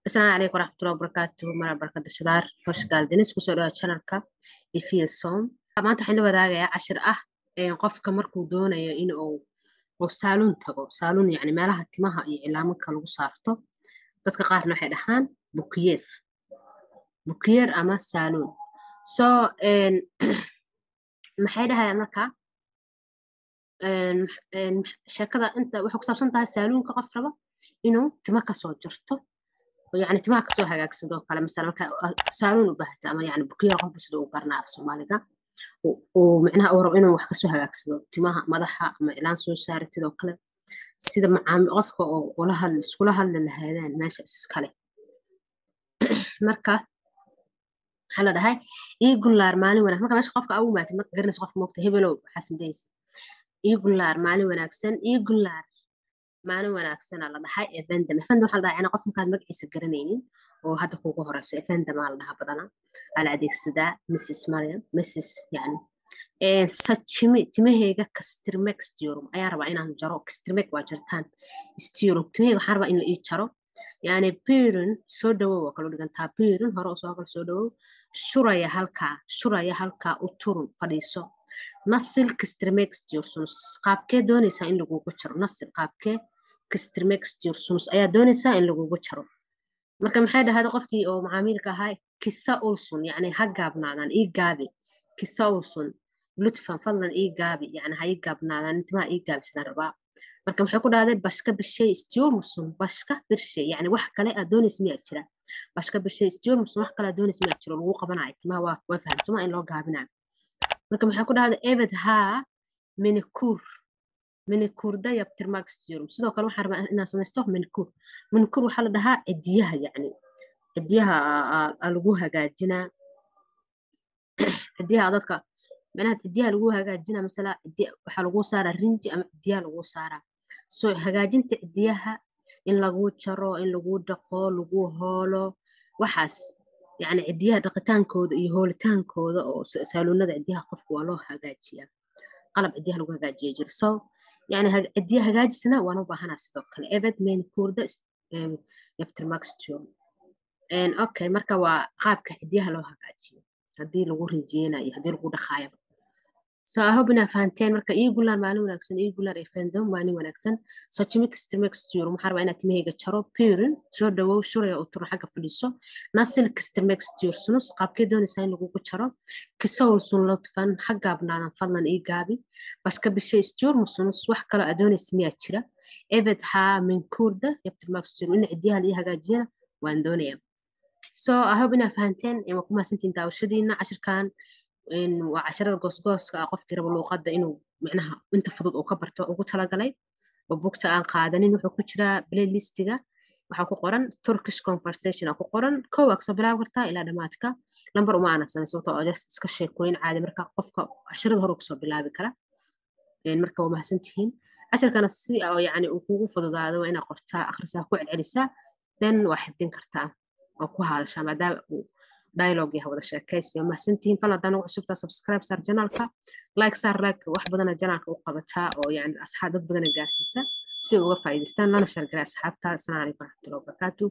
السلام عليكم ورحمة الله وبركاته مرة بركة الشدار خوش قال دينيس kusoo dhawaad channelka Efiesom maanta waxaan la wadaagayaa cashir ah qofka markuu doonayo in uu saaluun tago saaluun yani meelaha timaha iyo cilaamanka lagu saarto dadka qaarna waxay dhahaan bukiyeer ama saaluun so maxay dhahayaan marka sheekada inta waxay ku saabsan tahay saaluunka qof raba inuu tima kasoo jarto يعني تماك سو هاجاك سدو كلام مثلا سالون وبهت أما يعني بكير قف سدو قرنا في سوماليدا ومعناها أورو إنه وح كسو هاجاك سدو تماها مضحة أما إعلان سو سارة تدو كلام سيدا مع عام قفك ولها السكولها للهذان ماشي سكالي مركا حلا ده هاي يقول لار مالي وانا مركا ماشي قفك أول ما تمك قرنس قفك موقت هبلو حسن ديس يقول لار مالي وانا أكسن يقول لار maalin wanaagsan la dhahay event waxa la dhahay ana qof markaad magaciisa garanaynin oo hadda kuugu horeyso event ma la dhaha badana ala adeegsadaa Mrs Mariam Mrs yani sachimi timahayga kastirmex diyorum ayaa rabaa inaan jaro kastirmex waa jartaan istiyorum timahayga waxaan rabaa in la ii jaro yani pirin soo dhawow kala dhigantaa pirin hore soo kala soo dhawow shuraya halka u turun fadhiiso nasil kastirmex diyorsunus qaabkee doonaysaa in lagugu jaro nasil qaabkee kastirmex diyorsunus ayaa doonaysaa in lagugu jaro marka maxay dhahada qofkii oo macaamilka ahaa kisa ulsun yani ha gaabnaadaan ii gaabi kisa ulsun lutfan fadlan ii gaabi yani ha ii gaabnaadaan intimaa ii gaabisaan rabaa marka maxay ku dhahday bashka bishay istiyormusun bashka birshay yani wax kale aad doonaysa miyaa jira bashka bishay istiyormusun wax kale aad doonaysa miyaa jiro lagu qabanayo timaa waa fahamsama in loo gaabinayo marka maxay ku dhahday ebed haa minikuurda yabtirmax serum sidoo kale waxaan rabaa inaan samaysto minikuur waxaa la dhahaa cidiyaha yani cidiyaha lagu hagaajinaa cidiyaha dadka macnaha cidiyaha lagu hagaajinaa masala waxaa lagu saaraa rinji ama cidiyaha lagu saaraa so hagaajinta cidiyaha in lagu jaro in lagu dhaqo lagu hoolo waxaas يعني عديها دقتان كود يهولتان كود أو سالونا ذا عديها قف والله هجاجية قلب عديها لو هجاجية جرسو يعني عديها هجاج سنة وأنا بهنا صدق الأبد من كورد يبتر ماكس تيوم إن أوكي مركا وقابك عديها لو هجاجية هدي لو رنجينا هدي لو دخايب سأهبنا فانتين مركا يقول لنا مالي وناكسن يقول لنا ريفندم مالي وناكسن ساتشميك سترميكس تيورو محاربة أنا تمهيجا تشارو بيرن شو دواو شوريا أوترو حاجة فلسو ناسل كسترميكس تيور سنوس قاب كيدوني ساين لغوكو تشارو كسول سن لطفا حقا بنانا فضلا إيقابي بس كبشي ستيور مسنوس وحكا أدوني سمية تشرا إبد ها من كوردة يبتر ماكس تيورو إن عديها ليها جاجينا واندونيا أهبنا فانتين إما كما سنتين تاوشدين عشر كان إن وعشرة قص قف كرب اللغة إنه معناها أنت فضل أو كبرت أو قلت لقلي وبوقت أن قادني إنه كتير بلاي ليستيجا وحكوا قرن تركيش conversation أو قرن كواكس بلا ورتا إلى دماتك نمبر معنا سنة صوت أو جس إسكشي كوين عادي مركب قفك عشرة هروكس بلا بكرة يعني مركب وما سنتين عشر كانت السي أو يعني وقوف فضل هذا وأنا قرتها آخر كوع العرسة لين واحد دين كرتها أو كوها عشان ما دا dialogue يا هذا الشيء ما سنتين فلا دانو عشبتا سبسكرايب صار جنالك لايك صار لك واحد بدنا جنالك وقبتها أو يعني أصحاب بدنا جالسين سووا فايدة استنى أنا شرقة أصحابها السلام عليكم ورحمة الله وبركاته